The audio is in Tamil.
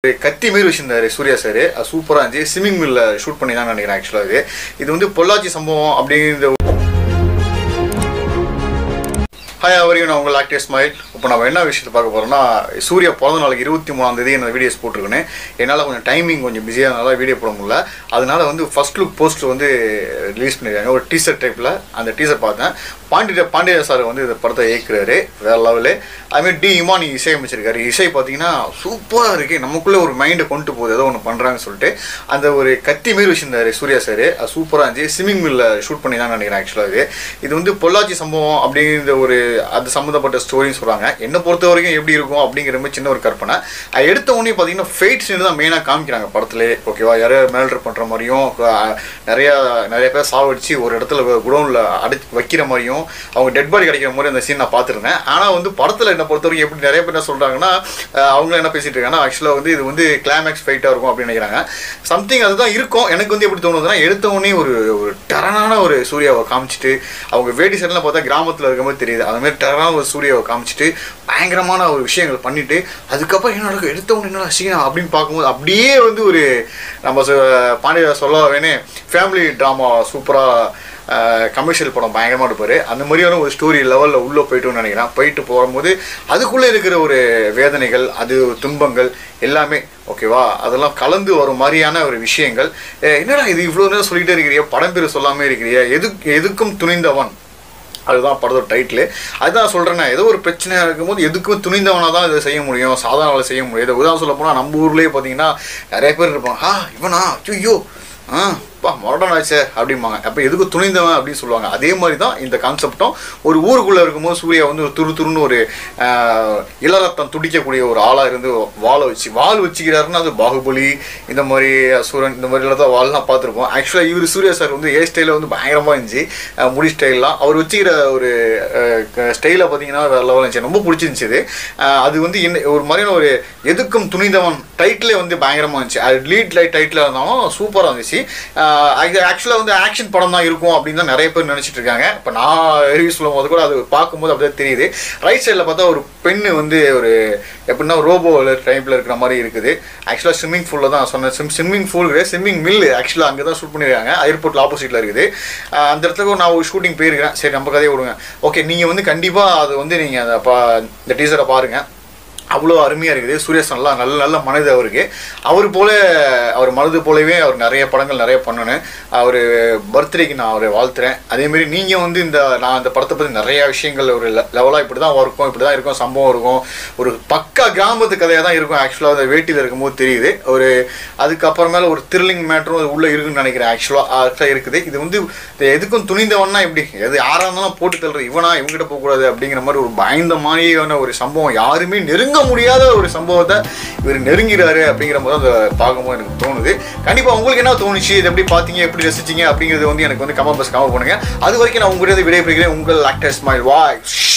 கத்தி மாரி வச்சிருந்தாரு சூர்யா சார். சூப்பராக இருந்துச்சு. ஸ்விம்மிங் மில்ல ஷூட் பண்ணி தான் நினைக்கிறேன். ஆக்சுவலாக இது வந்து பொள்ளாச்சி சம்பவம் அப்படிங்கிற. ஹாய் அவரையும் நான் உங்கள் ஆக்டர் ஸ்மைல். இப்போ நம்ம என்ன விஷயத்தை பார்க்க போகிறோம்னா, சூர்யா பிறந்த நாளைக்கு 23ஆம் தேதி என்ன வீடியோஸ் போட்டிருக்கேன். என்னால் கொஞ்சம் டைமிங் கொஞ்சம் பிஸியானதால வீடியோ போட முடியல. அதனால வந்து ஃபர்ஸ்ட் லுக் போஸ்ட் வந்து ரிலீஸ் பண்ணியிருக்காங்க, ஒரு டீசர் டைப்பில். அந்த டீசர் பார்த்தேன். பாண்டிய சார் வந்து இந்த படத்தை இயக்குறாரு, வேறு லெவலு. அதுமாதிரி டி இமானி இசையமைச்சிருக்காரு. இசை பார்த்தீங்கன்னா சூப்பராக இருக்குது. நமக்குள்ளே ஒரு மைண்டை கொண்டு போகுது, ஏதோ ஒன்று பண்ணுறாங்கன்னு சொல்லிட்டு. அந்த ஒரு கத்தி மாரி வச்சிருந்தாரு சூர்யா சார். சூப்பராக இருந்துச்சு. ஸ்விம்மிங் மில்ல ஷூட் பண்ணி தான் நினைக்கிறேன். ஆக்சுவலாக இது வந்து பொள்ளாச்சி சம்பவம் அப்படிங்கிற ஒரு அது சம்மந்தப்பட்ட ஸ்டோரின்னு சொல்கிறாங்க. என்னை பொறுத்த வரைக்கும் எப்படி இருக்கும் அப்படிங்கிற மாதிரி சின்ன ஒரு கற்பனை. எடுத்த உடனே பார்த்தீங்கன்னா ஃபைட் சீன் தான் மெயினாக காமிக்கிறாங்க படத்துலேயே. ஓகேவா, யாரையோ மேல்ட்ரு பண்ணுற மாதிரியும், நிறைய பேர் சாவடிச்சு ஒரு இடத்துல குடோனில் வைக்கிற மாதிரியும், அவங்க டெட் பாடி கிடைக்கிற மாதிரி அந்த சீன் நான் பார்த்துருந்தேன். ஆனால் வந்து படத்தில் என்னை பொறுத்த வரைக்கும் எப்படி நிறைய பேர் என்ன சொல்கிறாங்கன்னா, அவங்க என்ன பேசிட்டு இருக்காங்கன்னா, ஆக்சுவலாக வந்து இது வந்து கிளைமேக்ஸ் ஃபைட்டாக இருக்கும் அப்படின்னு நினைக்கிறாங்க. சம்திங் அதுதான் இருக்கும். எனக்கு வந்து எப்படி தோணுதுன்னா, எடுத்த உடனே ஒரு டெரனான ஒரு சூர்யாவை காமிச்சிட்டு, அவங்க வேட்டி சைட்லாம் பார்த்தா கிராமத்தில் இருக்க மாதிரி தெரியுது. அது மாதிரி டெரனான ஒரு சூர்யாவை காமிச்சிட்டு பயங்கரமான ஒரு விஷயங்கள் பண்ணிட்டு, அதுக்கப்புறம் என்ன நடக்கும், எடுத்த உடனே என்ன சீனா அப்படின்னு பார்க்கும்போது அப்படியே வந்து ஒரு நம்ம பாண்டிய சொல்ல வேணே ஃபேமிலி ட்ராமா சூப்பராக கமர்ஷியல் படம் பயங்கரமாக இருப்பார். அந்த மாதிரியான ஒரு ஸ்டோரி லெவலில் உள்ளே போய்ட்டுன்னு நினைக்கிறேன். போயிட்டு போகும்போது அதுக்குள்ளே இருக்கிற ஒரு வேதனைகள், அது துன்பங்கள் எல்லாமே ஓகேவா, அதெல்லாம் கலந்து வரும் மாதிரியான ஒரு விஷயங்கள். என்னடா இது இவ்வளோ நேரம் சொல்லிகிட்டே இருக்கிறியா, படம் பேர் சொல்லாமல் இருக்கிறியா, எதுக்கும் துணிந்தவன், அதுதான் படத்தோட டைட்டில். அதுதான் சொல்கிறேன்னா, ஏதோ ஒரு பிரச்சனையாக இருக்கும்போது எதுக்கும் துணிந்தவனாக தான் இதை செய்ய முடியும், சாதாரண செய்ய முடியும். இதை உதாரணம் சொல்ல போனால் நம்ம ஊர்லேயே பார்த்தீங்கன்னா நிறைய பேர் இருப்பாங்க, இவனா ஐயோ மாடர்ன் ஆச்சு அப்படிம்பாங்க. அப்போ எதுக்கு துணிந்தவன் அப்படின்னு சொல்லுவாங்க. அதே மாதிரி தான் இந்த கான்செப்டும். ஒரு ஊருக்குள்ளே இருக்கும்போது சூர்யா வந்து ஒரு துருன்னு ஒரு இளரத்தம் துடிக்கக்கூடிய ஒரு ஆளாக இருந்து வால் வச்சுக்கிறாருன்னா அது பாகுபலி, இந்த மாதிரி அசுரன், இந்த மாதிரிலாம் தான் வால்லாம் பார்த்துருப்போம். ஆக்சுவலாக இவர் சூர்யா சார் வந்து ஏர் ஸ்டைலில் வந்து பயங்கரமாக இருந்துச்சு. முடி ஸ்டைல்லாம் அவர் வச்சுக்கிற ஒரு ஸ்டைலை பார்த்தீங்கன்னா வேறு லெவலில் இருந்துச்சு. ரொம்ப பிடிச்சிருந்துச்சு. அது வந்து ஒரு மாதிரியான ஒரு எதுக்கும் துணிந்தவன் டைட்டிலே வந்து பயங்கரமாக இருந்துச்சு. அது லீட் டைட்டில் இருந்தாலும் சூப்பராக இருந்துச்சு. ஆக்சுவலாக வந்து ஆக்ஷன் படம் தான் இருக்கும் அப்படின்னு தான் நிறைய பேர் நினச்சிட்டு இருக்காங்க. இப்போ நான் ரிவ்யூ சொல்லும் போது கூட அது பார்க்கும்போது அப்படியே தெரியுது. ரைட் சைடில் பார்த்தா ஒரு பெண்ணு வந்து ஒரு எப்படின்னா ரோபோ டைப்பில் இருக்கிற மாதிரி இருக்குது. ஆக்சுவலாக ஸ்விம்மிங் பூலில் தான் சொன்னேன். ஸ்விம்மிங் பூல் கிடையாது, ஸ்விம்மிங் மில். ஆக்சுவலாக அங்கே தான் ஷூட் பண்ணியிருக்காங்க. ஏர்போர்ட்டில் ஆப்போசிட்டில் இருக்குது. அந்த இடத்துக்கு நான் ஒரு ஷூட்டிங் போயிருக்கிறேன். சரி, நம்ம கதையை விடுங்க. ஓகே, நீங்கள் வந்து கண்டிப்பாக அது வந்து நீங்கள் இந்த டீசரை பாருங்கள். அவ்வளோ அருமையாக இருக்குது. சூர்யாசன்லாம் நல்ல மனது அவருக்கு. அவர் மனது போலவே அவர் நிறைய படங்கள் நிறைய பண்ணணும். அவர் பர்த்டேக்கு நான் அவரை வாழ்த்துறேன். அதேமாரி நீங்கள் வந்து நான் அந்த படத்தை பற்றி நிறையா விஷயங்கள் ஒரு லெவலாக இப்படி தான் இருக்கும், சம்பவம் இருக்கும். ஒரு பக்கா கிராமத்து கதையாக தான் இருக்கும். ஆக்சுவலாக அந்த வேட்டியில் இருக்கும்போது தெரியுது. அதுக்கப்புறமேல ஒரு த்ரில்லிங் மேட்டரும் அது உள்ளே இருக்குன்னு நினைக்கிறேன். ஆக்சுவலாக இருக்குது. இது வந்து எதுக்கும் துணிந்தவன்னா எப்படி, யாராக இருந்தாலும் போட்டு தள்ளுறது, இவங்ககிட்ட போகக்கூடாது அப்படிங்கிற மாதிரி ஒரு பயந்த மாதிரியான ஒரு சம்பவம், யாருமே நெருங்க முடியாத ஒரு சம்பவத்தை இவர் நெருங்கிறாரு அப்படிங்கிற போது அதை பார்க்கும்போது எனக்கு தோணுது. கண்டிப்பாக உங்களுக்கு என்ன தோணுச்சு, இது எப்படி பார்த்தீங்க, எப்படி ரசிச்சிங்க அப்படிங்கிறது வந்து எனக்கு வந்து கமெண்ட் பாக்ஸ் கமெண்ட் பண்ணுங்க. அது வரைக்கும் நான் உங்களுடைய விடைபெறுகிறேன். உங்கள் ஆக்டர் ஸ்மைல். வாய்.